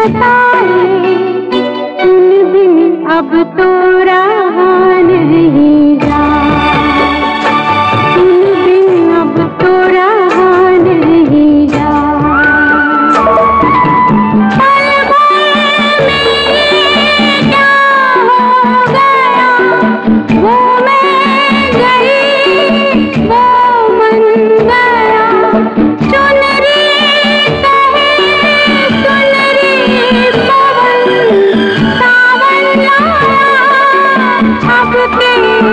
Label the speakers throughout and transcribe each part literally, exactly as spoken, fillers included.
Speaker 1: सताए उन बिन अब तो रहा नहीं जाए, उन बिन अब तो रहा नहीं जाए। पल भर में क्या हो गया, वो मैं गई वो मन गया। चुनरी कहे सुनरी पवन सावन लाया, अब के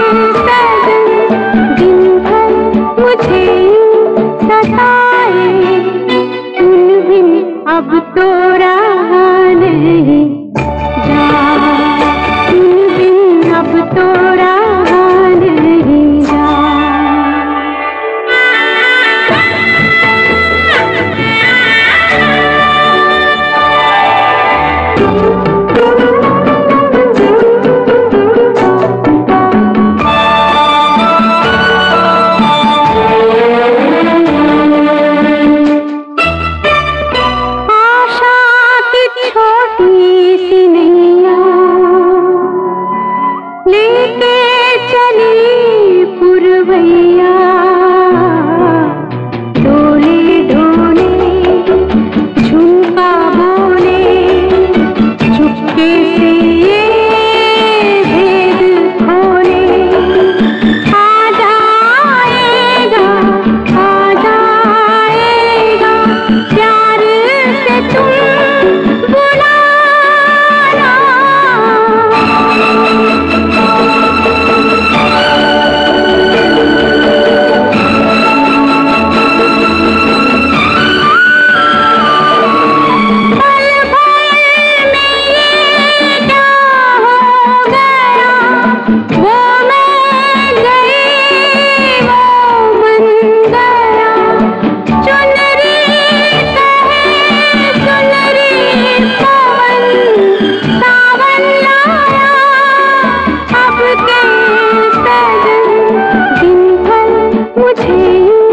Speaker 1: सजन दिन भर मुझे सताए उन बिन अब तो रहा नहीं जाए, उन बिन अब तो रहा नहीं जाए। आशा की छोटी सी नैया लेके चली पुरवैया, डोले डोले झुमका बोले चुपके से ये भेद खोले। आ जाएगा आ जाएगा प्यार से तुम बुलाना। पल भर में ये क्या हो गया, वो मैं गई वो मन गया। चुनरी कहे सुनरी पवन सावन लाया, अब के सजन दिन भर मुझे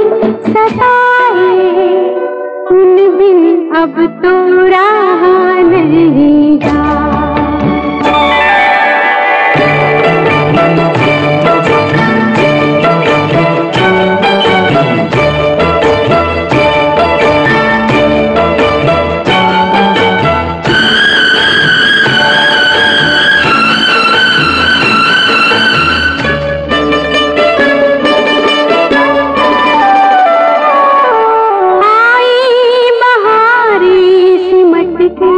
Speaker 1: सताए उन बिन अब तो रहा नहीं जाए। आई बहारी सिमट के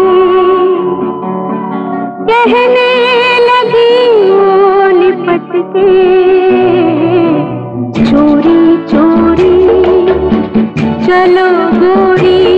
Speaker 1: कहने लगी वो लिपट के, चोरी चोरी चलो गोरी